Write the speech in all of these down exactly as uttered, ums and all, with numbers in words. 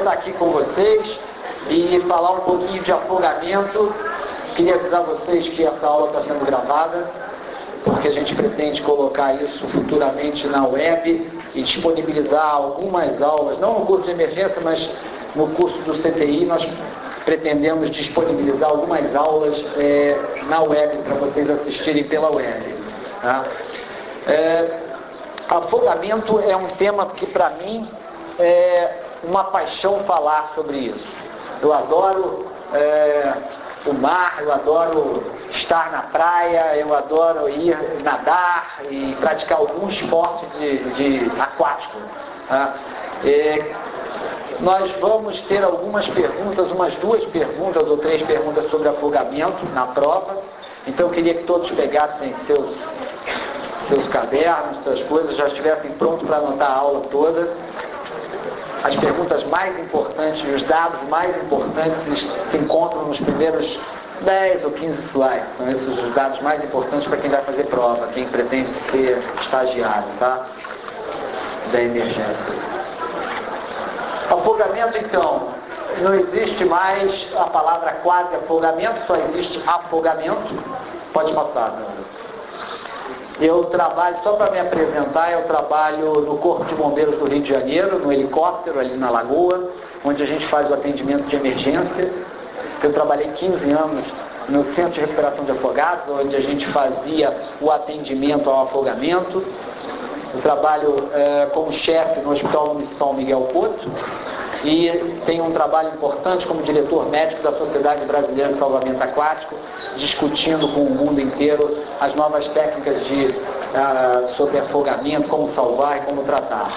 estar aqui com vocês e falar um pouquinho de afogamento. Queria avisar vocês que essa aula está sendo gravada, porque a gente pretende colocar isso futuramente na web e disponibilizar algumas aulas, não no curso de emergência, mas no curso do C T I, nós pretendemos disponibilizar algumas aulas é, na web, para vocês assistirem pela web. Tá? É, afogamento é um tema que, para mim, é uma paixão falar sobre isso. Eu adoro é, o mar, eu adoro estar na praia, eu adoro ir nadar e praticar algum esporte de, de aquático. Tá? É, nós vamos ter algumas perguntas, umas duas perguntas ou três perguntas sobre afogamento na prova. Então eu queria que todos pegassem seus, seus cadernos, suas coisas, já estivessem prontos para anotar a aula toda. As perguntas mais importantes e os dados mais importantes se encontram nos primeiros dez ou quinze slides. São esses os dados mais importantes para quem vai fazer prova, quem pretende ser estagiário, tá? Da emergência. Afogamento, então, não existe mais a palavra quase afogamento, só existe afogamento. Pode passar, meu amigo. Eu trabalho, só para me apresentar, eu trabalho no Corpo de Bombeiros do Rio de Janeiro, no helicóptero, ali na Lagoa, onde a gente faz o atendimento de emergência. Eu trabalhei quinze anos no Centro de Recuperação de Afogados, onde a gente fazia o atendimento ao afogamento. Eu trabalho é, como chefe no Hospital Municipal Miguel Couto e tenho um trabalho importante como diretor médico da Sociedade Brasileira de Salvamento Aquático, discutindo com o mundo inteiro as novas técnicas de, uh, sobre afogamento, como salvar e como tratar.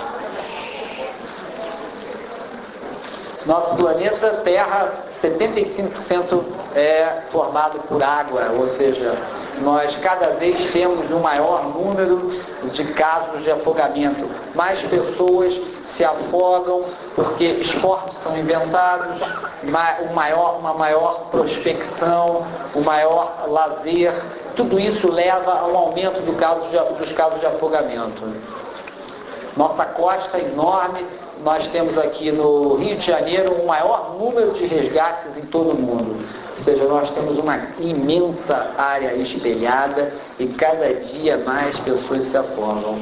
Nosso planeta Terra, setenta e cinco por cento é formado por água, ou seja, nós cada vez temos um maior número de casos de afogamento. Mais pessoas se afogam porque esportes são inventados, um maior, uma maior prospecção, um maior lazer. Tudo isso leva a um aumento do caso de, dos casos de afogamento. Nossa costa é enorme. Nós temos aqui no Rio de Janeiro o maior número de resgates em todo o mundo. Ou seja, nós temos uma imensa área espelhada e cada dia mais pessoas se afogam.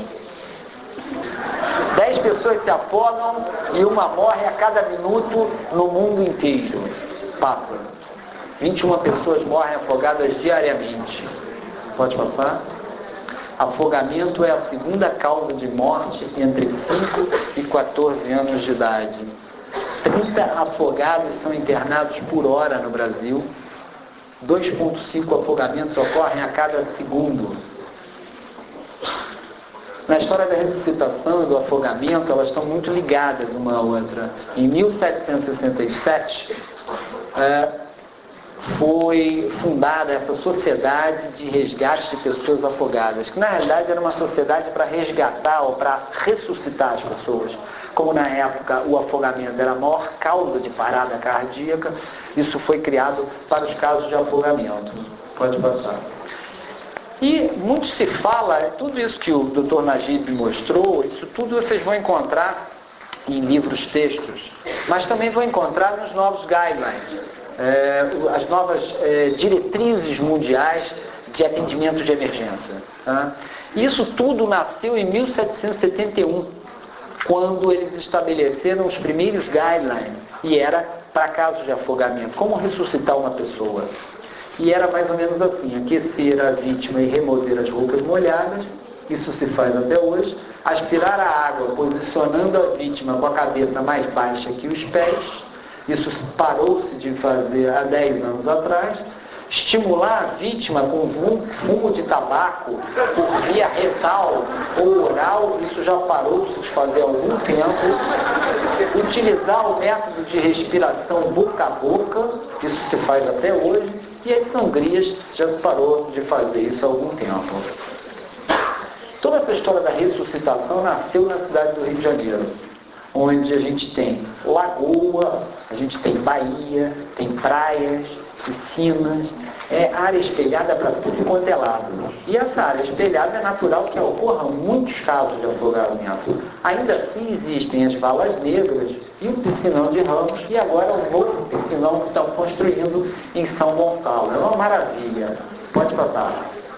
Dez pessoas se afogam e uma morre a cada minuto no mundo inteiro. Passa. vinte e uma pessoas morrem afogadas diariamente. Pode passar? Afogamento é a segunda causa de morte entre cinco e quatorze anos de idade. trinta afogados são internados por hora no Brasil. dois vírgula cinco afogamentos ocorrem a cada segundo. Na história da ressuscitação e do afogamento, elas estão muito ligadas uma à outra. Em mil setecentos e sessenta e sete, é, foi fundada essa sociedade de resgate de pessoas afogadas, que na realidade era uma sociedade para resgatar ou para ressuscitar as pessoas. Como na época o afogamento era a maior causa de parada cardíaca, isso foi criado para os casos de afogamento. Pode passar. E muito se fala, tudo isso que o doutor Najib mostrou, isso tudo vocês vão encontrar em livros, textos, mas também vão encontrar nos novos guidelines, é, as novas é, diretrizes mundiais de atendimento de emergência. Tá? Isso tudo nasceu em mil setecentos e setenta e um, quando eles estabeleceram os primeiros guidelines, e era para casos de afogamento, como ressuscitar uma pessoa. E era mais ou menos assim: aquecer a vítima e remover as roupas molhadas, isso se faz até hoje, aspirar a água posicionando a vítima com a cabeça mais baixa que os pés, isso parou-se de fazer há dez anos atrás, estimular a vítima com fumo de tabaco por via retal ou oral, isso já parou-se de fazer há algum tempo, utilizar o método de respiração boca a boca, isso se faz até hoje, e as sangrias já se parou de fazer isso há algum tempo. Toda essa história da ressuscitação nasceu na cidade do Rio de Janeiro, onde a gente tem lagoa, a gente tem baía, tem praias, piscinas, é área espelhada para tudo quanto é lado. E essa área espelhada é natural que ocorram muitos casos de afogamento. Ainda assim existem as valas negras e o piscinão de Ramos e agora o novo piscinão que estão construindo em São Gonçalo. É uma maravilha. Pode passar.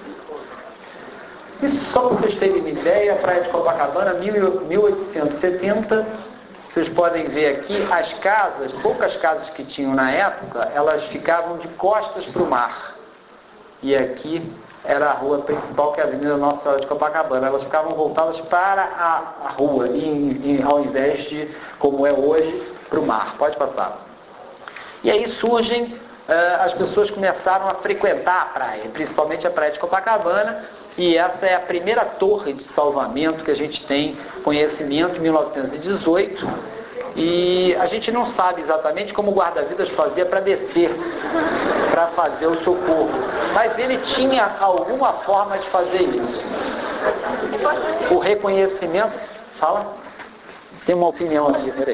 Isso só para vocês terem uma ideia, a Praia de Copacabana, mil oitocentos e setenta, vocês podem ver aqui as casas, poucas casas que tinham na época, elas ficavam de costas para o mar. E aqui era a rua principal, que é a Avenida Nossa Senhora de Copacabana. Elas ficavam voltadas para a, a rua, e, e, ao invés de, como é hoje, para o mar. Pode passar. E aí surgem, uh, as pessoas começaram a frequentar a praia, principalmente a Praia de Copacabana, e essa é a primeira torre de salvamento que a gente tem conhecimento, em mil novecentos e dezoito, e a gente não sabe exatamente como o guarda-vidas fazia para descer, para fazer o socorro, mas ele tinha alguma forma de fazer isso. O reconhecimento, fala, tem uma opinião aqui, peraí.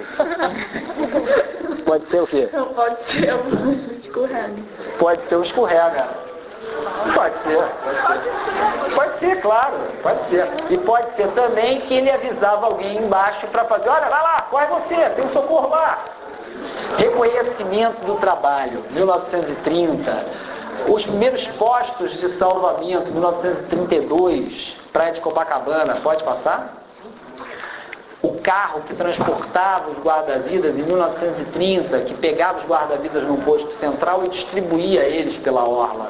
Pode ser o quê? Não pode ser um escorrega. Pode ser um escorrega. Pode ser, pode ser. Pode ser, claro, pode ser. E pode ser também que ele avisava alguém embaixo para fazer, olha, vai lá, corre você, tem um socorro lá. Reconhecimento do trabalho, mil novecentos e trinta. Os primeiros postos de salvamento, mil novecentos e trinta e dois, Praia de Copacabana, pode passar? O carro que transportava os guarda-vidas em mil novecentos e trinta, que pegava os guarda-vidas no posto central e distribuía eles pela orla.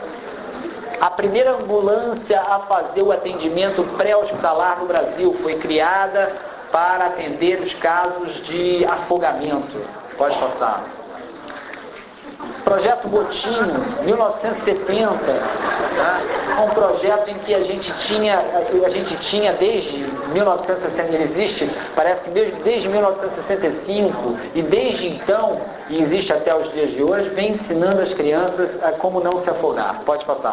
A primeira ambulância a fazer o atendimento pré-hospitalar no Brasil foi criada para atender os casos de afogamento. Pode passar. Projeto Botinho, mil novecentos e setenta, tá? Um projeto em que a gente tinha, a gente tinha desde mil novecentos e sessenta, ele existe, parece que desde, desde mil novecentos e sessenta e cinco, e desde então, e existe até os dias de hoje, vem ensinando as crianças a como não se afogar. Pode passar.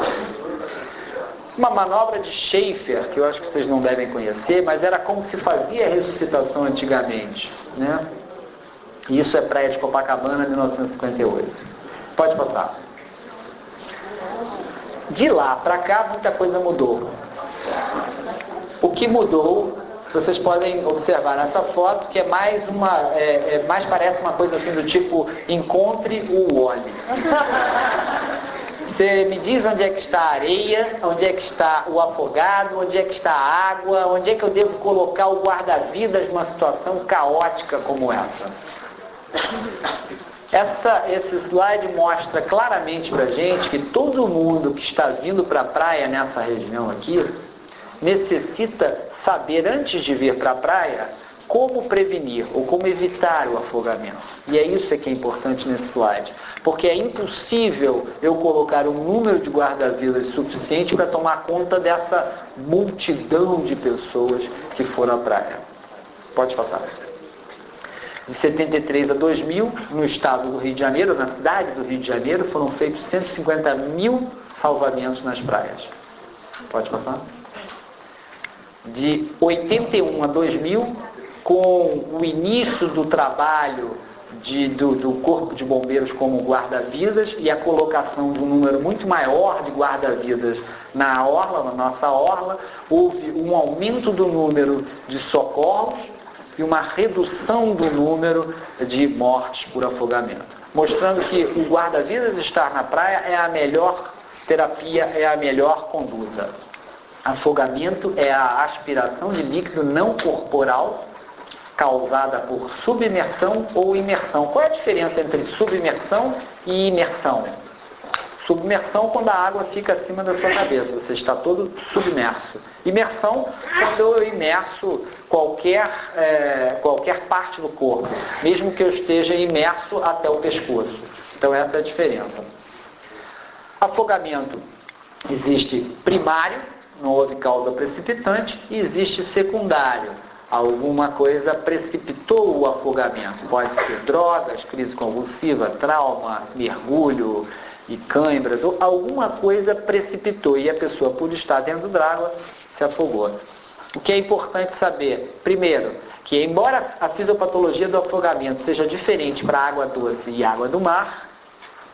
Uma manobra de Schaefer, que eu acho que vocês não devem conhecer, mas era como se fazia a ressuscitação antigamente, né? E isso é Praia de Copacabana, mil novecentos e cinquenta e oito. Pode passar. De lá para cá, muita coisa mudou. O que mudou, vocês podem observar nessa foto, que é mais uma, é, é, mais parece uma coisa assim do tipo, encontre o Wally. Você me diz onde é que está a areia, onde é que está o afogado, onde é que está a água, onde é que eu devo colocar o guarda-vidas numa situação caótica como essa. Essa, esse slide mostra claramente para a gente que todo mundo que está vindo para a praia nessa região aqui necessita saber, antes de vir para a praia, como prevenir ou como evitar o afogamento. E é isso que é importante nesse slide. Porque é impossível eu colocar um número de guarda-vidas suficiente para tomar conta dessa multidão de pessoas que foram à praia. Pode passar. De setenta e três a dois mil, no estado do Rio de Janeiro, na cidade do Rio de Janeiro, foram feitos cento e cinquenta mil salvamentos nas praias. Pode passar? De oitenta e um a dois mil, com o início do trabalho de, do, do Corpo de Bombeiros como guarda-vidas e a colocação de um número muito maior de guarda-vidas na orla, na nossa orla, houve um aumento do número de socorros e uma redução do número de mortes por afogamento, mostrando que o guarda-vidas estar na praia é a melhor terapia, é a melhor conduta. Afogamento é a aspiração de líquido não corporal causada por submersão ou imersão. Qual é a diferença entre submersão e imersão? Submersão quando a água fica acima da sua cabeça, você está todo submerso. Imersão quando eu imerso qualquer, é, qualquer parte do corpo, mesmo que eu esteja imerso até o pescoço. Então essa é a diferença. Afogamento existe primário, não houve causa precipitante, e existe secundário. Alguma coisa precipitou o afogamento. Pode ser drogas, crise convulsiva, trauma, mergulho e câimbras, ou alguma coisa precipitou e a pessoa, por estar dentro d'água, se afogou. O que é importante saber, primeiro, que embora a fisiopatologia do afogamento seja diferente para água doce e água do mar,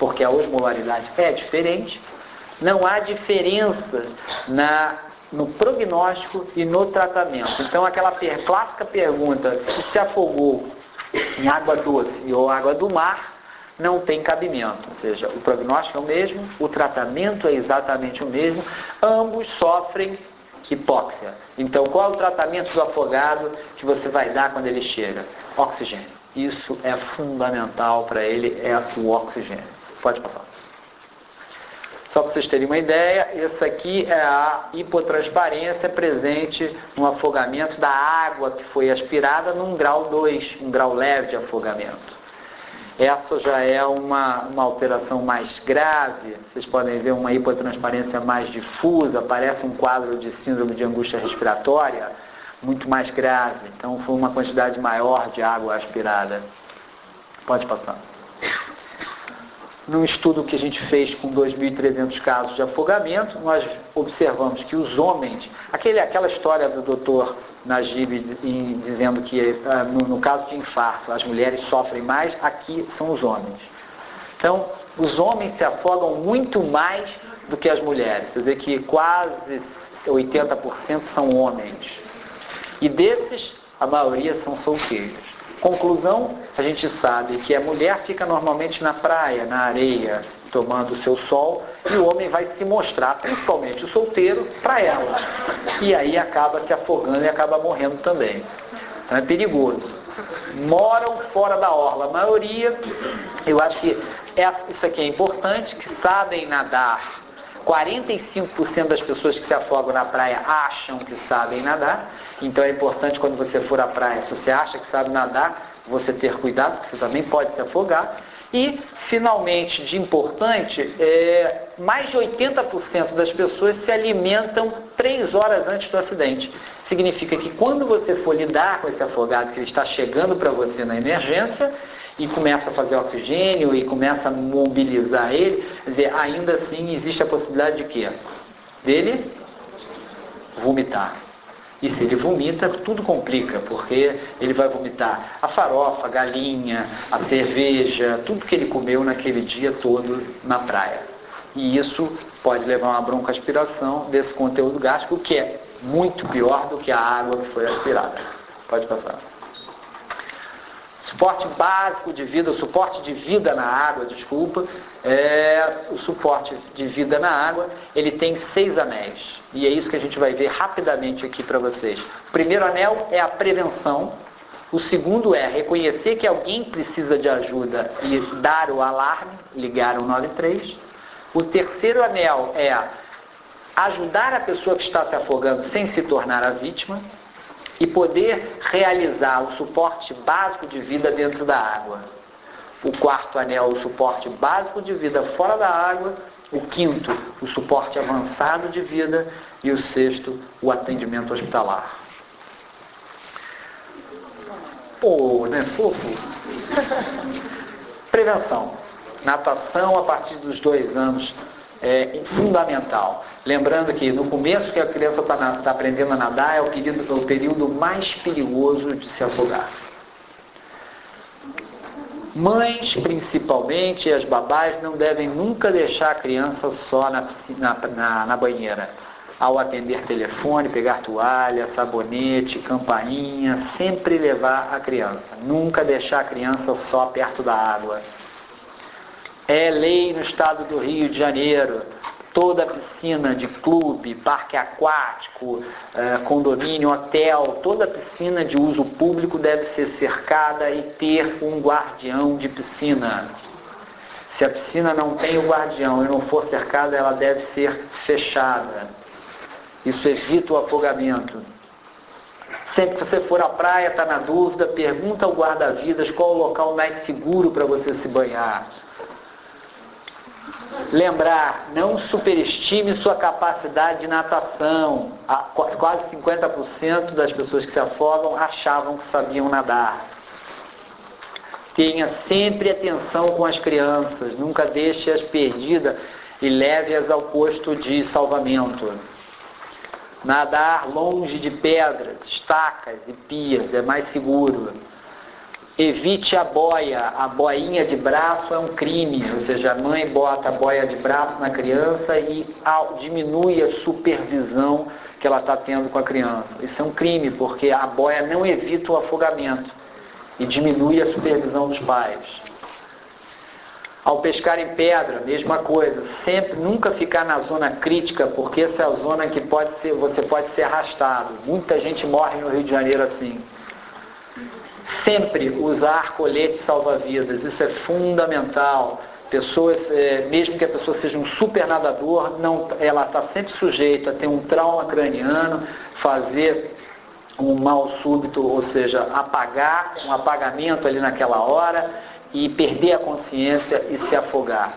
porque a osmolaridade é diferente. Não há diferença na, no prognóstico e no tratamento. Então, aquela per, clássica pergunta, se se afogou em água doce ou água do mar, não tem cabimento. Ou seja, o prognóstico é o mesmo, o tratamento é exatamente o mesmo, ambos sofrem hipóxia. Então, qual é o tratamento do afogado que você vai dar quando ele chega? Oxigênio. Isso é fundamental para ele, é o oxigênio. Pode passar. Só para vocês terem uma ideia, essa aqui é a hipotransparência presente no afogamento da água que foi aspirada num grau dois, um grau leve de afogamento. Essa já é uma, uma alteração mais grave, vocês podem ver uma hipotransparência mais difusa, parece um quadro de síndrome de angústia respiratória, muito mais grave. Então foi uma quantidade maior de água aspirada. Pode passar. Num estudo que a gente fez com dois mil e trezentos casos de afogamento, nós observamos que os homens, aquele, aquela história do doutor Najib dizendo que no, no caso de infarto as mulheres sofrem mais, aqui são os homens. Então, os homens se afogam muito mais do que as mulheres. Quer dizer que quase oitenta por cento são homens. E desses, a maioria são solteiros. Conclusão, a gente sabe que a mulher fica normalmente na praia, na areia, tomando o seu sol, e o homem vai se mostrar, principalmente o solteiro, para ela. E aí acaba se afogando e acaba morrendo também. Então é perigoso. Moram fora da orla. A maioria, eu acho que é, isso aqui é importante, que sabem nadar. quarenta e cinco por cento das pessoas que se afogam na praia acham que sabem nadar. Então é importante quando você for à praia, se você acha que sabe nadar, você ter cuidado, porque você também pode se afogar. E, finalmente, de importante, é, mais de oitenta por cento das pessoas se alimentam três horas antes do acidente. Significa que quando você for lidar com esse afogado, que ele está chegando para você na emergência, e começa a fazer oxigênio, e começa a mobilizar ele, quer dizer, ainda assim existe a possibilidade de quê? Dele vomitar. E se ele vomita, tudo complica, porque ele vai vomitar a farofa, a galinha, a cerveja, tudo que ele comeu naquele dia todo na praia. E isso pode levar a uma broncoaspiração desse conteúdo gástrico, que é muito pior do que a água que foi aspirada. Pode passar. Suporte básico de vida, o suporte de vida na água, desculpa, é, o suporte de vida na água, ele tem seis anéis. E é isso que a gente vai ver rapidamente aqui para vocês. O primeiro anel é a prevenção. O segundo é reconhecer que alguém precisa de ajuda e dar o alarme, ligar o nove três. O terceiro anel é ajudar a pessoa que está se afogando sem se tornar a vítima e poder realizar o suporte básico de vida dentro da água. O quarto anel, o suporte básico de vida fora da água. O quinto, o suporte avançado de vida. E o sexto, o atendimento hospitalar. Pô, né, fofo? Prevenção. Natação a partir dos dois anos é fundamental. Lembrando que no começo que a criança está tá aprendendo a nadar, é o período, o período mais perigoso de se afogar. Mães, principalmente, e as babás, não devem nunca deixar a criança só na, na, na, na banheira. Ao atender telefone, pegar toalha, sabonete, campainha, sempre levar a criança. Nunca deixar a criança só perto da água. É lei no estado do Rio de Janeiro. Toda piscina de clube, parque aquático, condomínio, hotel, toda piscina de uso público deve ser cercada e ter um guardião de piscina. Se a piscina não tem o guardião e não for cercada, ela deve ser fechada. Isso evita o afogamento. Sempre que você for à praia, está na dúvida, pergunta ao guarda-vidas qual o local mais seguro para você se banhar. Lembrar, não superestime sua capacidade de natação. Quase cinquenta por cento das pessoas que se afogam achavam que sabiam nadar. Tenha sempre atenção com as crianças, nunca deixe-as perdidas e leve-as ao posto de salvamento. Nadar longe de pedras, estacas e pias é mais seguro. Evite a boia, a boinha de braço é um crime, ou seja, a mãe bota a boia de braço na criança e diminui a supervisão que ela está tendo com a criança. Isso é um crime, porque a boia não evita o afogamento e diminui a supervisão dos pais. Ao pescar em pedra, mesma coisa, sempre, nunca ficar na zona crítica, porque essa é a zona que pode ser, você pode ser arrastado. Muita gente morre no Rio de Janeiro assim. Sempre usar colete salva-vidas, isso é fundamental. Pessoas, é, mesmo que a pessoa seja um super nadador, não, ela está sempre sujeita a ter um trauma craniano, fazer um mal súbito, ou seja, apagar, um apagamento ali naquela hora e perder a consciência e se afogar.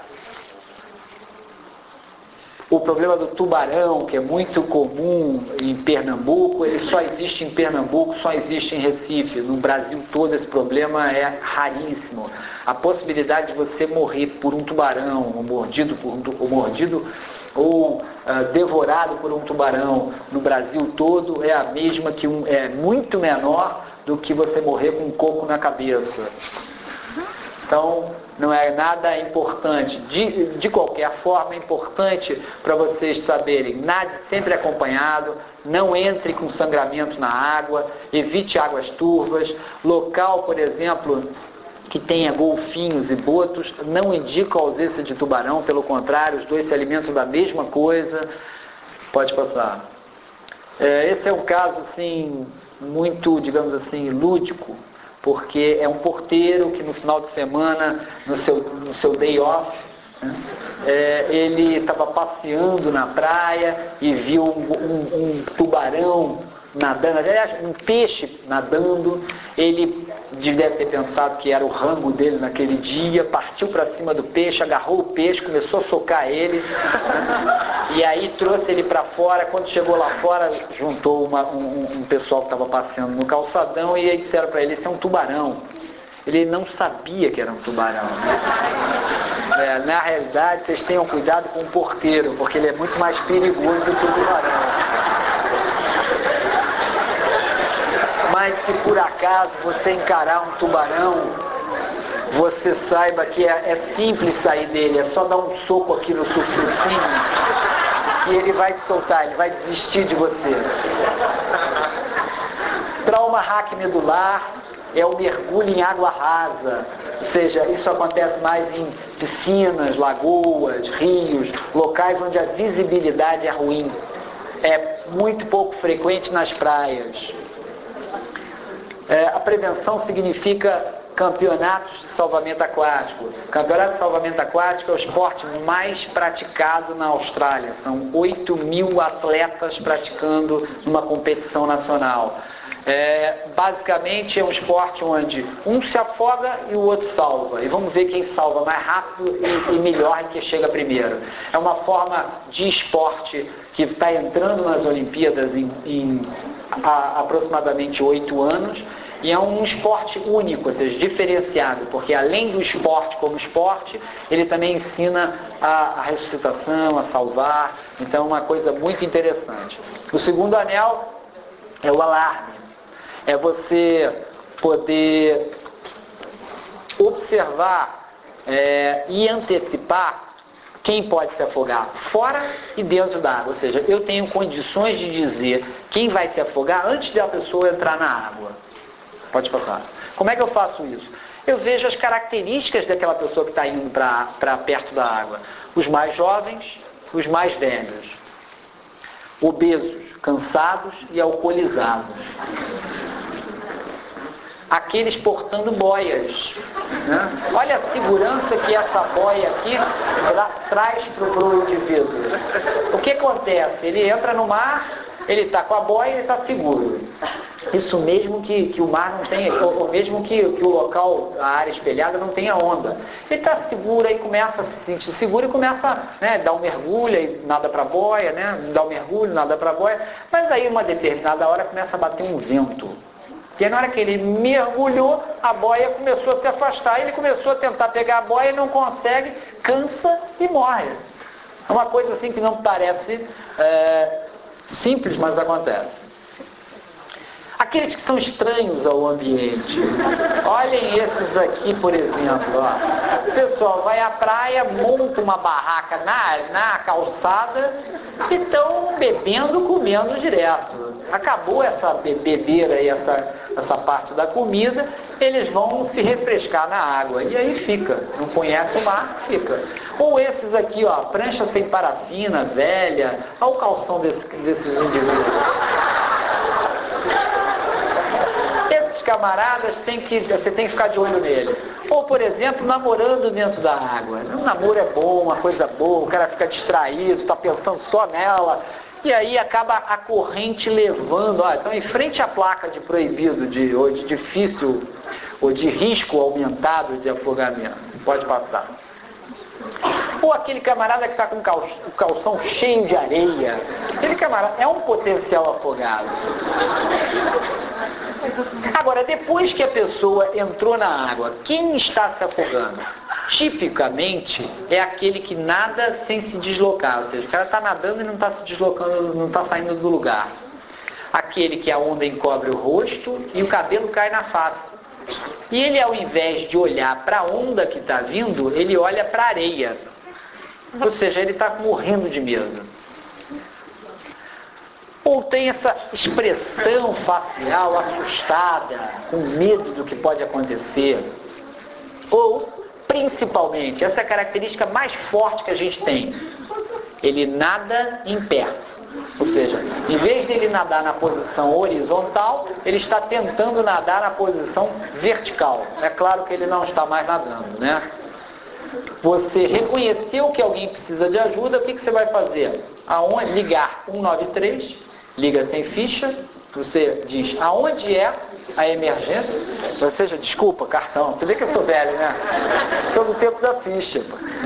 O problema do tubarão, que é muito comum em Pernambuco, ele só existe em Pernambuco, só existe em Recife. No Brasil todo esse problema é raríssimo. A possibilidade de você morrer por um tubarão, ou mordido por um, ou mordido ou uh, devorado por um tubarão no Brasil todo é a mesma, que um, é muito menor do que você morrer com um coco na cabeça. Então, não é nada importante. De, de qualquer forma, é importante para vocês saberem, nade sempre acompanhado, não entre com sangramento na água, evite águas turvas, local, por exemplo, que tenha golfinhos e botos, não indica a ausência de tubarão, pelo contrário, os dois se alimentam da mesma coisa. Pode passar. É, esse é um caso, assim, muito, digamos assim, lúdico, porque é um porteiro que no final de semana, no seu, no seu day off, né, é, ele estava passeando na praia e viu um, um, um tubarão nadando, aliás, um peixe nadando. Ele deve ter pensado que era o rango dele naquele dia, partiu para cima do peixe, agarrou o peixe, começou a socar ele, né, e aí trouxe ele para fora. Quando chegou lá fora, juntou uma, um, um pessoal que estava passeando no calçadão e aí disseram para ele: esse é um tubarão. Ele não sabia que era um tubarão. É, na realidade, vocês tenham cuidado com o porteiro, porque ele é muito mais perigoso do que o tubarão. Mas se por acaso você encarar um tubarão, você saiba que é, é simples sair dele, é só dar um soco aqui no focinho e ele vai te soltar, ele vai desistir de você. Trauma raquimedular é o mergulho em água rasa, ou seja, isso acontece mais em piscinas, lagoas, rios, locais onde a visibilidade é ruim. É muito pouco frequente nas praias. É, a prevenção significa campeonatos de salvamento aquático. Campeonato de salvamento aquático é o esporte mais praticado na Austrália. São oito mil atletas praticando numa competição nacional. É, basicamente é um esporte onde um se afoga e o outro salva. E vamos ver quem salva mais rápido e, e melhor e que chega primeiro. É uma forma de esporte que está entrando nas Olimpíadas em, em há aproximadamente oito anos, e é um esporte único, ou seja, diferenciado, porque além do esporte como esporte, ele também ensina a, a ressuscitação, a salvar. Então é uma coisa muito interessante. O segundo anel é o alarme. É você poder observar é, e antecipar quem pode se afogar fora e dentro da água. Ou seja, eu tenho condições de dizer quem vai se afogar antes da pessoa entrar na água. Pode passar. Como é que eu faço isso? Eu vejo as características daquela pessoa que está indo para perto da água. Os mais jovens, os mais velhos. Obesos, cansados e alcoolizados. Aqueles portando boias. Né? Olha a segurança que essa boia aqui tra traz para o indivíduo. O que acontece? Ele entra no mar, ele está com a boia e ele está seguro. Isso mesmo que, que o mar não tenha, ou, ou mesmo que, que o local, a área espelhada não tenha onda. Ele está seguro, aí começa a se sentir seguro e começa a né, dar um mergulho, aí nada para a boia, né? Dá um mergulho, nada para a boia. Mas aí uma determinada hora começa a bater um vento. E na hora que ele mergulhou, a boia começou a se afastar. Ele começou a tentar pegar a boia e não consegue, cansa e morre. É uma coisa assim que não parece é, simples, mas acontece. Aqui aqueles que são estranhos ao ambiente. Olhem esses aqui, por exemplo. Ó. O pessoal vai à praia, monta uma barraca na, na calçada e estão bebendo, comendo direto. Acabou essa bebedeira e essa, essa parte da comida, eles vão se refrescar na água. E aí fica. Não conhece o mar, fica. Ou esses aqui, ó, prancha sem parafina, velha. Olha o calção desse, desses indivíduos. Esses camaradas, tem que, você tem que ficar de olho nele. Ou, por exemplo, namorando dentro da água. Um namoro é bom, uma coisa boa, o cara fica distraído, está pensando só nela. E aí acaba a corrente levando, ó, então em frente à placa de proibido, de, ou de difícil, ou de risco aumentado de afogamento. Pode passar. Ou aquele camarada que está com o calção cheio de areia. Aquele camarada é um potencial afogado. Agora, depois que a pessoa entrou na água, quem está se afogando? Tipicamente é aquele que nada sem se deslocar, ou seja, o cara está nadando e não está se deslocando, não está saindo do lugar. Aquele que a onda encobre o rosto e o cabelo cai na face. E ele, ao invés de olhar para a onda que está vindo, ele olha para a areia. Ou seja, ele está morrendo de medo. Ou tem essa expressão facial assustada, com medo do que pode acontecer. Ou, principalmente, essa é a característica mais forte que a gente tem. Ele nada em pé. Ou seja, em vez dele nadar na posição horizontal, ele está tentando nadar na posição vertical. É claro que ele não está mais nadando, né? Você reconheceu que alguém precisa de ajuda, o que, que você vai fazer? Aonde? Ligar um nove três, liga sem ficha, você diz aonde é a emergência, ou seja, desculpa, cartão, você vê que eu sou velho, né? Sou do tempo da ficha.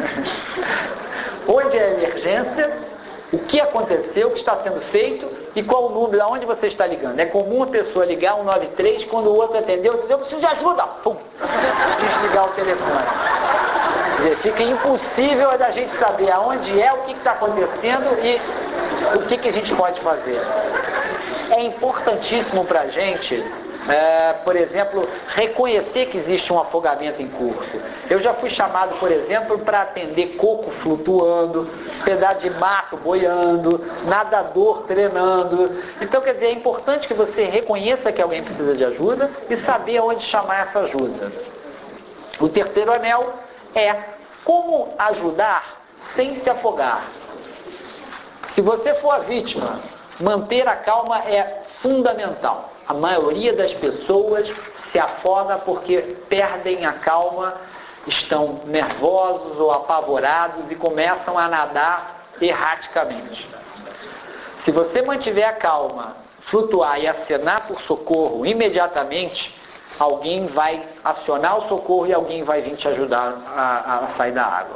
Onde é a emergência? O que aconteceu, o que está sendo feito e qual o número, aonde você está ligando. É comum a pessoa ligar um nove três, quando o outro atendeu, você diz, eu preciso de ajuda, pum, desligar o telefone. Quer dizer, fica impossível da gente saber aonde é, o que está acontecendo e o que, que a gente pode fazer. É importantíssimo para a gente, é, por exemplo, reconhecer que existe um afogamento em curso. Eu já fui chamado, por exemplo, para atender coco flutuando, pedaço de mato boiando, nadador treinando. Então, quer dizer, é importante que você reconheça que alguém precisa de ajuda e saber onde chamar essa ajuda. O terceiro anel é como ajudar sem se afogar. Se você for a vítima, manter a calma é fundamental. A maioria das pessoas se afoga porque perdem a calma, estão nervosos ou apavorados e começam a nadar erraticamente. Se você mantiver a calma, flutuar e acenar por socorro imediatamente, alguém vai acionar o socorro e alguém vai vir te ajudar a, a sair da água.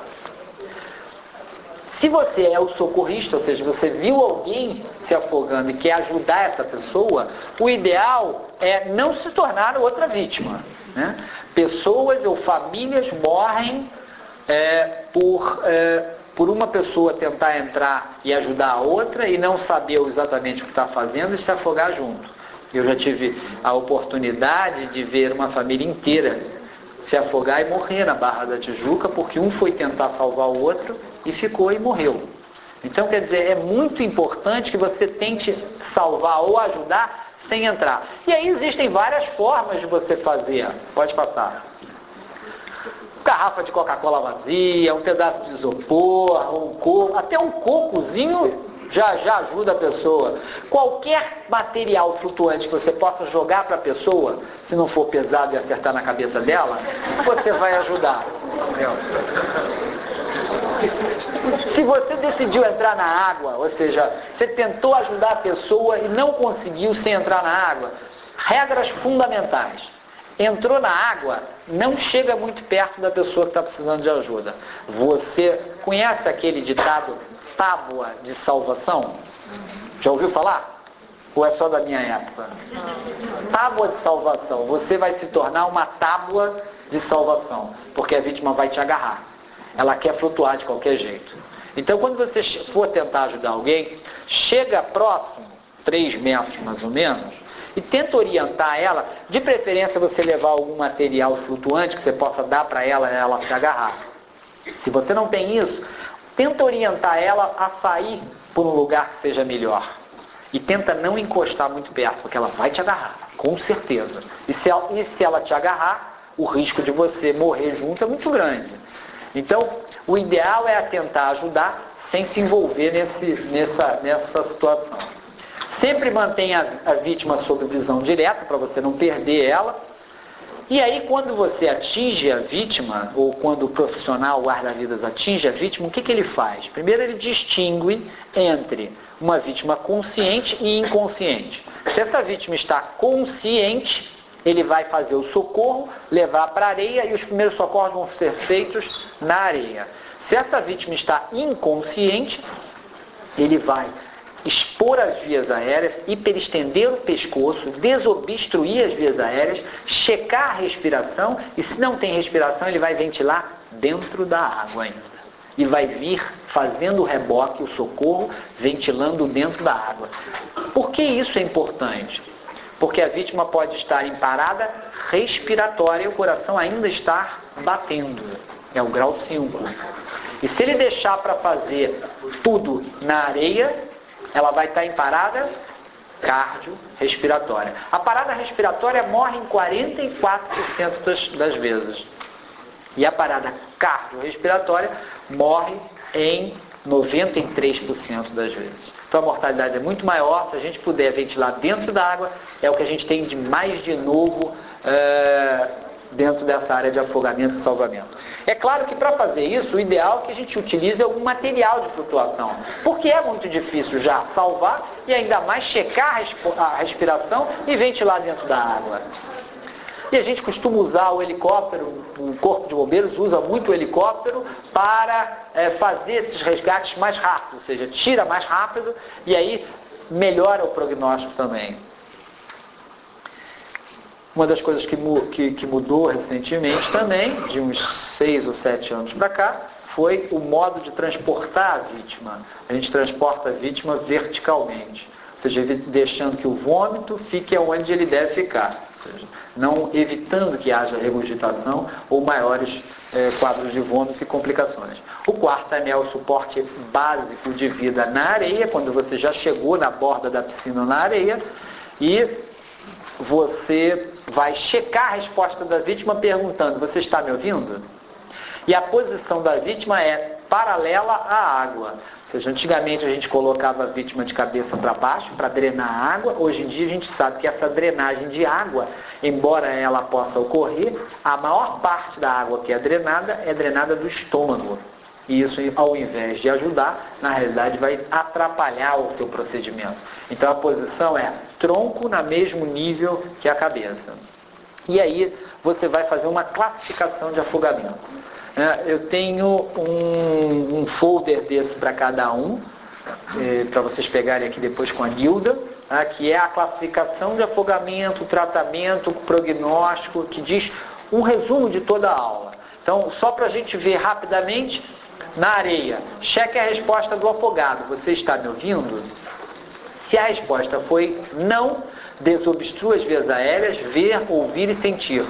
Se você é o socorrista, ou seja, você viu alguém se afogando e quer ajudar essa pessoa, o ideal é não se tornar outra vítima, né? Pessoas ou famílias morrem é, por, é, por uma pessoa tentar entrar e ajudar a outra e não saber exatamente o que está fazendo e se afogar junto. Eu já tive a oportunidade de ver uma família inteira se afogar e morrer na Barra da Tijuca porque um foi tentar salvar o outro e ficou e morreu. Então, quer dizer, é muito importante que você tente salvar ou ajudar sem entrar. E aí existem várias formas de você fazer. Pode passar. Garrafa de Coca-Cola vazia, um pedaço de isopor, um coco, até um cocozinho já, já ajuda a pessoa. Qualquer material flutuante que você possa jogar para a pessoa, se não for pesado e acertar na cabeça dela, você vai ajudar. Entendeu? Se você decidiu entrar na água, ou seja, você tentou ajudar a pessoa e não conseguiu sem entrar na água, regras fundamentais. Entrou na água, não chega muito perto da pessoa que está precisando de ajuda. Você conhece aquele ditado tábua de salvação? Já ouviu falar? Ou é só da minha época? Tábua de salvação. Você vai se tornar uma tábua de salvação, porque a vítima vai te agarrar. Ela quer flutuar de qualquer jeito. Então, quando você for tentar ajudar alguém, chega próximo, três metros mais ou menos, e tenta orientar ela, de preferência você levar algum material flutuante que você possa dar para ela e ela se agarrar. Se você não tem isso, tenta orientar ela a sair por um lugar que seja melhor. E tenta não encostar muito perto, porque ela vai te agarrar, com certeza. E se ela, e se ela te agarrar, o risco de você morrer junto é muito grande. Então, o ideal é tentar ajudar sem se envolver nesse, nessa, nessa situação. Sempre mantenha a, a vítima sob visão direta, para você não perder ela. E aí, quando você atinge a vítima, ou quando o profissional guarda-vidas atinge a vítima, o que, que ele faz? Primeiro, ele distingue entre uma vítima consciente e inconsciente. Se essa vítima está consciente, ele vai fazer o socorro, levar para a areia e os primeiros socorros vão ser feitos na areia. Se essa vítima está inconsciente, ele vai expor as vias aéreas, hiperestender o pescoço, desobstruir as vias aéreas, checar a respiração e se não tem respiração, ele vai ventilar dentro da água ainda. E vai vir fazendo o reboque, o socorro, ventilando dentro da água. Por que isso é importante? Porque a vítima pode estar em parada respiratória e o coração ainda está batendo. É o grau cinco. E se ele deixar para fazer tudo na areia, ela vai estar em parada cardiorrespiratória. A parada respiratória morre em quarenta e quatro por cento das, das vezes. E a parada cardiorrespiratória morre em noventa e três por cento das vezes. Então a mortalidade é muito maior. Se a gente puder ventilar dentro da água, é o que a gente tem de mais de novo é, dentro dessa área de afogamento e salvamento. É claro que para fazer isso, o ideal é que a gente utilize algum material de flutuação, porque é muito difícil já salvar e ainda mais checar a respiração e ventilar dentro da água. E a gente costuma usar o helicóptero, o Corpo de Bombeiros usa muito o helicóptero para é, fazer esses resgates mais rápido, ou seja, tira mais rápido e aí melhora o prognóstico também. Uma das coisas que, que, que mudou recentemente também, de uns seis ou sete anos para cá, foi o modo de transportar a vítima. A gente transporta a vítima verticalmente, ou seja, deixando que o vômito fique onde ele deve ficar. Ou seja, não evitando que haja regurgitação ou maiores eh, quadros de vômitos e complicações. O quarto é o suporte básico de vida na areia, quando você já chegou na borda da piscina ou na areia, e você vai checar a resposta da vítima perguntando, você está me ouvindo? E a posição da vítima é paralela à água. Ou seja, antigamente a gente colocava a vítima de cabeça para baixo para drenar a água. Hoje em dia a gente sabe que essa drenagem de água, embora ela possa ocorrer, a maior parte da água que é drenada é drenada do estômago. E isso, ao invés de ajudar, na realidade vai atrapalhar o seu procedimento. Então a posição é tronco no mesmo nível que a cabeça. E aí você vai fazer uma classificação de afogamento. Eu tenho um, um folder desse para cada um, eh, para vocês pegarem aqui depois com a Nilda, tá? Que é a classificação de afogamento, tratamento, prognóstico, que diz um resumo de toda a aula. Então, só para a gente ver rapidamente, na areia, cheque a resposta do afogado. Você está me ouvindo? Se a resposta foi não, desobstrua as vias aéreas, ver, ouvir e sentir.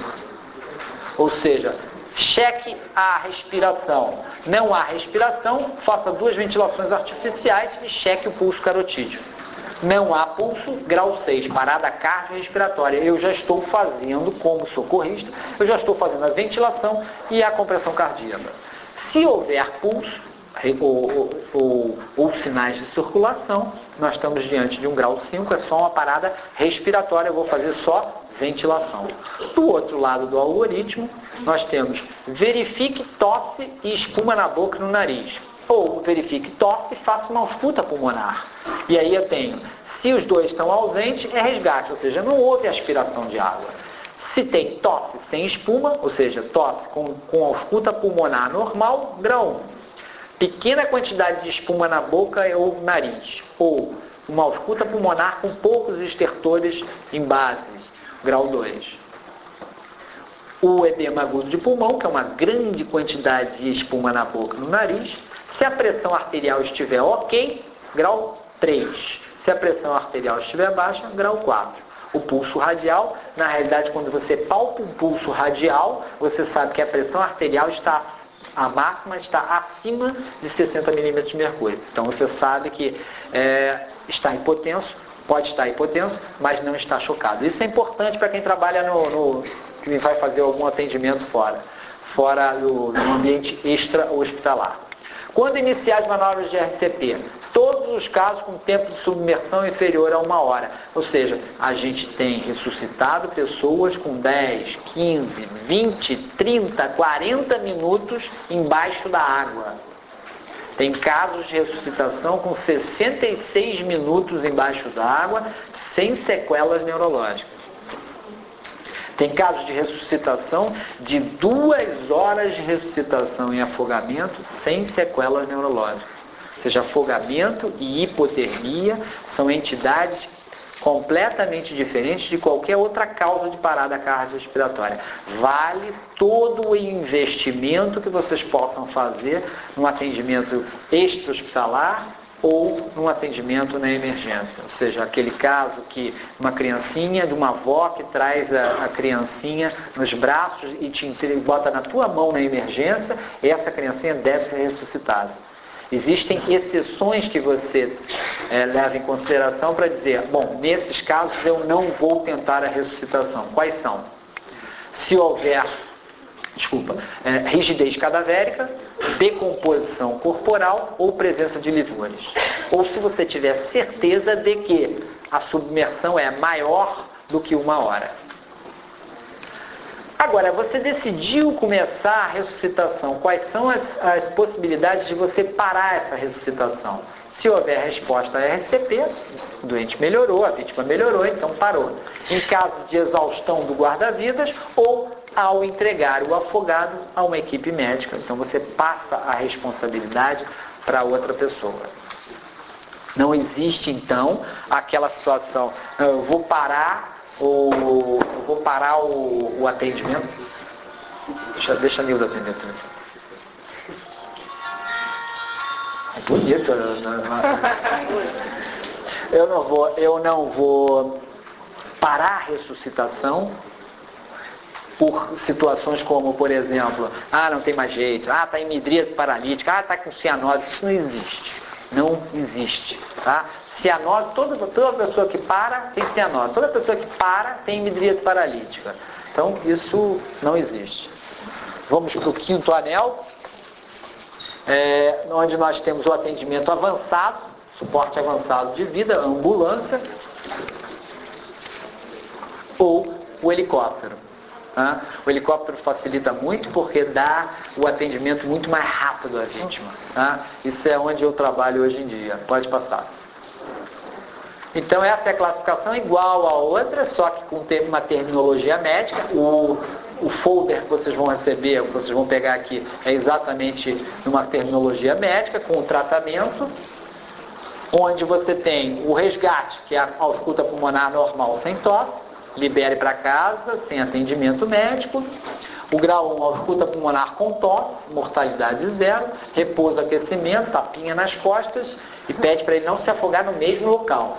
Ou seja, cheque a respiração. Não há respiração, faça duas ventilações artificiais e cheque o pulso carotídeo. Não há pulso, grau seis, parada cardiorrespiratória. Eu já estou fazendo, como socorrista, eu já estou fazendo a ventilação e a compressão cardíaca. Se houver pulso ou, ou, ou, ou sinais de circulação, nós estamos diante de um grau cinco, é só uma parada respiratória, eu vou fazer só ventilação. Do outro lado do algoritmo, nós temos verifique tosse e espuma na boca e no nariz. Ou verifique tosse e faça uma ausculta pulmonar. E aí eu tenho, se os dois estão ausentes, é resgate, ou seja, não houve aspiração de água. Se tem tosse sem espuma, ou seja, tosse com, com ausculta pulmonar normal, grau um. Pequena quantidade de espuma na boca ou nariz. Ou uma ausculta pulmonar com poucos estertores em bases, grau dois. O edema agudo de pulmão, que é uma grande quantidade de espuma na boca e no nariz. Se a pressão arterial estiver ok, grau três. Se a pressão arterial estiver baixa, grau quatro. o pulso radial. Na realidade, quando você palpa um pulso radial, você sabe que a pressão arterial está, a máxima está acima de sessenta milímetros de mercúrio. Então você sabe que é, está hipotenso, pode estar hipotenso, mas não está chocado. Isso é importante para quem trabalha no, no que vai fazer algum atendimento fora, fora do, do ambiente extra-hospitalar. Quando iniciar as manobras de R C P? Todos os casos com tempo de submersão inferior a uma hora. Ou seja, a gente tem ressuscitado pessoas com dez, quinze, vinte, trinta, quarenta minutos embaixo da água. Tem casos de ressuscitação com sessenta e seis minutos embaixo da água, sem sequelas neurológicas. Tem casos de ressuscitação de duas horas de ressuscitação em afogamento, sem sequelas neurológicas. Ou seja, afogamento e hipotermia são entidades completamente diferentes de qualquer outra causa de parada cardiorrespiratória. Vale todo o investimento que vocês possam fazer no atendimento extra-hospitalar ou num atendimento na emergência. Ou seja, aquele caso que uma criancinha, de uma avó que traz a, a criancinha nos braços e te bota na tua mão na emergência, essa criancinha deve ser ressuscitada. Existem exceções que você é, leva em consideração para dizer, bom, nesses casos eu não vou tentar a ressuscitação. Quais são? Se houver, desculpa, é, rigidez cadavérica, decomposição corporal ou presença de livores. Ou se você tiver certeza de que a submersão é maior do que uma hora. Agora, você decidiu começar a ressuscitação. Quais são as, as possibilidades de você parar essa ressuscitação? Se houver resposta a R C P, o doente melhorou, a vítima melhorou, então parou. Em caso de exaustão do guarda-vidas ou ao entregar o afogado a uma equipe médica. Então você passa a responsabilidade para outra pessoa. Não existe, então, aquela situação, eu vou parar ou eu vou parar o, o atendimento. Deixa, deixa a Nilda atender também. É bonito. Eu não vou, eu não vou parar a ressuscitação por situações como, por exemplo, ah, não tem mais jeito, ah, está em midríase paralítica, ah, está com cianose. Isso não existe. Não existe. Tá? Cianose, toda, toda pessoa que para tem cianose. Toda pessoa que para tem midríase paralítica. Então, isso não existe. Vamos para o quinto anel, é, onde nós temos o atendimento avançado, suporte avançado de vida, ambulância, ou o helicóptero. Tá? O helicóptero facilita muito porque dá o atendimento muito mais rápido à vítima. Tá? Isso é onde eu trabalho hoje em dia. Pode passar. Então essa é a classificação igual a outra, só que com uma terminologia médica. O, o folder que vocês vão receber, que vocês vão pegar aqui, é exatamente numa terminologia médica, com o tratamento, onde você tem o resgate, que é a ausculta pulmonar normal sem tosse, libere para casa, sem atendimento médico. O grau um, ausculta pulmonar com tosse, mortalidade zero, repouso, aquecimento, tapinha nas costas e pede para ele não se afogar no mesmo local.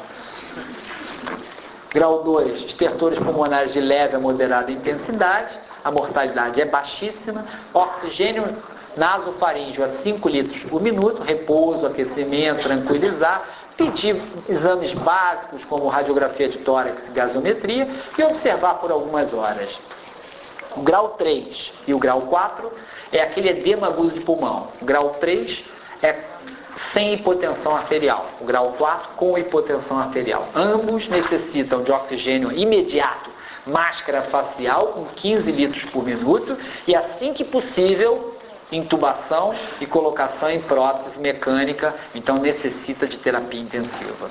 Grau dois, estertores pulmonares de leve a moderada intensidade, a mortalidade é baixíssima, oxigênio nasofaríngeo a cinco litros por minuto, repouso, aquecimento, tranquilizar, pedir exames básicos como radiografia de tórax e gasometria e observar por algumas horas. O grau três e o grau quatro é aquele edema agudo de pulmão. O grau três é sem hipotensão arterial. O grau quatro com hipotensão arterial. Ambos necessitam de oxigênio imediato, máscara facial com quinze litros por minuto e assim que possível intubação e colocação em prótese mecânica, então necessita de terapia intensiva.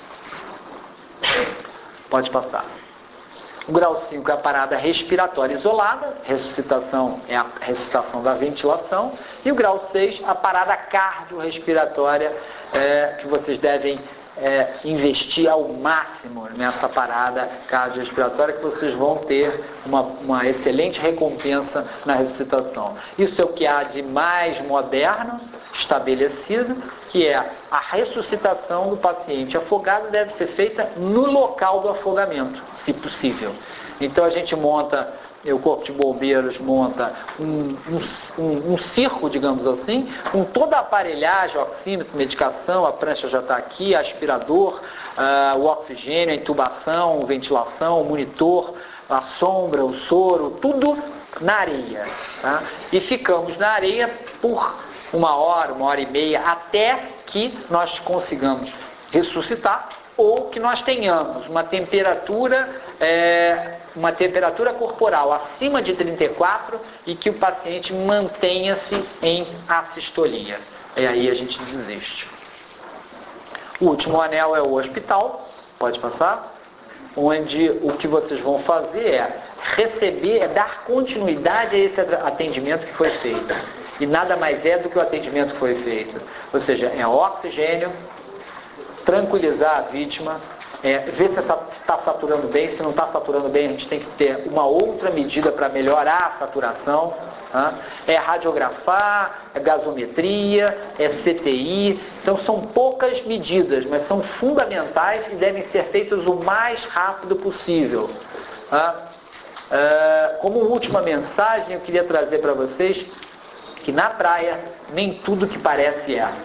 Pode passar. O grau cinco é a parada respiratória isolada, ressuscitação é a ressuscitação da ventilação, e o grau seis, a parada cardiorrespiratória, é, que vocês devem é, investir ao máximo nessa parada cardiorrespiratória, que vocês vão ter uma, uma excelente recompensa na ressuscitação. Isso é o que há de mais moderno, estabelecido, que é a ressuscitação do paciente afogado deve ser feita no local do afogamento, se possível. Então a gente monta, o Corpo de Bombeiros monta um, um, um, um circo, digamos assim, com toda a aparelhagem, oxímetro, medicação, a prancha já está aqui, aspirador, uh, o oxigênio, a intubação, a ventilação, o monitor, a sombra, o soro, tudo na areia. Tá? E ficamos na areia por uma hora, uma hora e meia, até que nós consigamos ressuscitar ou que nós tenhamos uma temperatura, é, uma temperatura corporal acima de trinta e quatro e que o paciente mantenha-se em assistolia. E aí a gente desiste. O último anel é o hospital, pode passar, onde o que vocês vão fazer é receber, é dar continuidade a esse atendimento que foi feito. E nada mais é do que o atendimento que foi feito. Ou seja, é oxigênio, tranquilizar a vítima, é, ver se está saturando bem. Se não está saturando bem, a gente tem que ter uma outra medida para melhorar a saturação. Tá? É radiografar, é gasometria, é C T I. Então são poucas medidas, mas são fundamentais e devem ser feitas o mais rápido possível. Tá? Uh, como última mensagem, eu queria trazer para vocês que na praia nem tudo que parece é.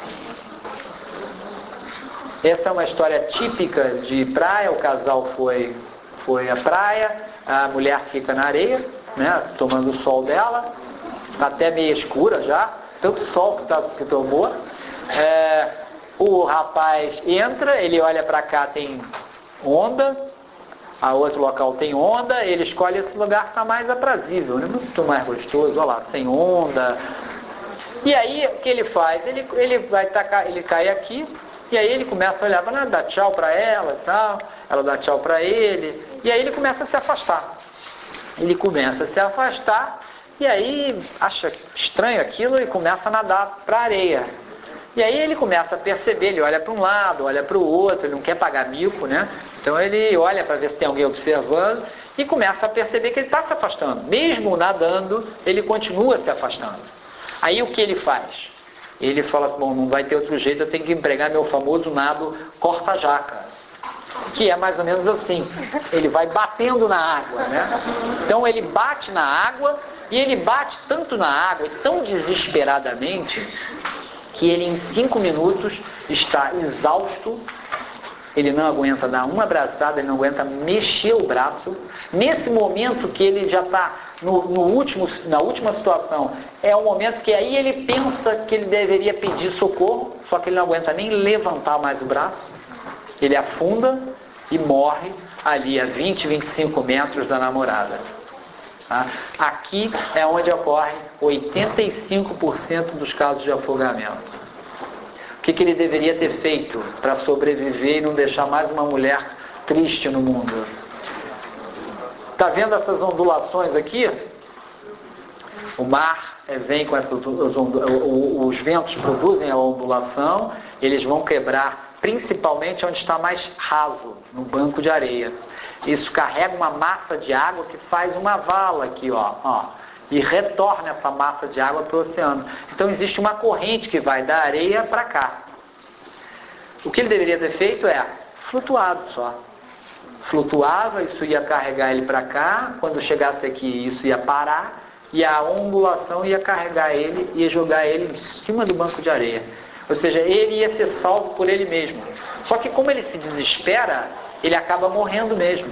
Essa é uma história típica de praia. O casal foi, foi à praia, a mulher fica na areia, né, tomando o sol dela, está até meio escura já, tanto sol que, tá, que tomou. É, o rapaz entra, ele olha para cá, tem onda, a outro local tem onda, ele escolhe esse lugar que está mais aprazível, né? Muito mais gostoso, olha lá, sem onda. E aí, o que ele faz? Ele, ele vai tacar, ele cai aqui, e aí ele começa a olhar, vai dar tchau para ela e tal, ela dá tchau para ele, e aí ele começa a se afastar. Ele começa a se afastar, e aí acha estranho aquilo e começa a nadar para a areia. E aí ele começa a perceber, ele olha para um lado, olha para o outro, ele não quer pagar mico, né? Então ele olha para ver se tem alguém observando e começa a perceber que ele está se afastando. Mesmo nadando, ele continua se afastando. Aí o que ele faz? Ele fala, bom, não vai ter outro jeito, eu tenho que empregar meu famoso nado corta-jaca, que é mais ou menos assim. Ele vai batendo na água, né? Então ele bate na água e ele bate tanto na água e tão desesperadamente que ele em cinco minutos está exausto. Ele não aguenta dar uma abraçada, ele não aguenta mexer o braço. Nesse momento que ele já está no, no último, na última situação, é o momento que aí ele pensa que ele deveria pedir socorro, só que ele não aguenta nem levantar mais o braço. Ele afunda e morre ali a vinte, vinte e cinco metros da namorada. Tá? Aqui é onde ocorre oitenta e cinco por cento dos casos de afogamento. O que, que ele deveria ter feito para sobreviver e não deixar mais uma mulher triste no mundo? Está vendo essas ondulações aqui? O mar vem com essas os ventos produzem a ondulação, eles vão quebrar principalmente onde está mais raso, no banco de areia. Isso carrega uma massa de água que faz uma vala aqui, ó, ó, e retorna essa massa de água para o oceano. Então existe uma corrente que vai da areia para cá. O que ele deveria ter feito é flutuado só. Flutuava, isso ia carregar ele para cá, quando chegasse aqui isso ia parar, e a ondulação ia carregar ele e ia jogar ele em cima do banco de areia. Ou seja, ele ia ser salvo por ele mesmo. Só que como ele se desespera, ele acaba morrendo mesmo.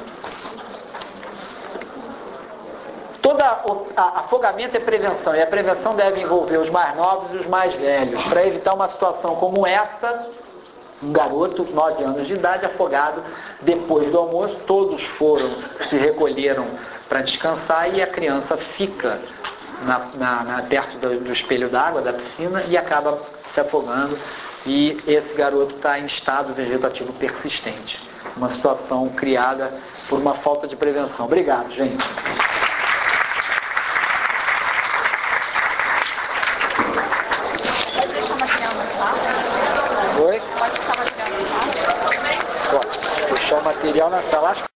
Todo afogamento é prevenção, e a prevenção deve envolver os mais novos e os mais velhos, para evitar uma situação como essa. Um garoto, nove anos de idade, afogado depois do almoço, todos foram, se recolheram para descansar e a criança fica na, na, na, perto do, do espelho d'água, da piscina, e acaba se afogando, e esse garoto está em estado vegetativo persistente. Uma situação criada por uma falta de prevenção. Obrigado, gente. Pode deixar o material na sala? Oi? Pode deixar o material na sala? Pode. Deixar o material na sala.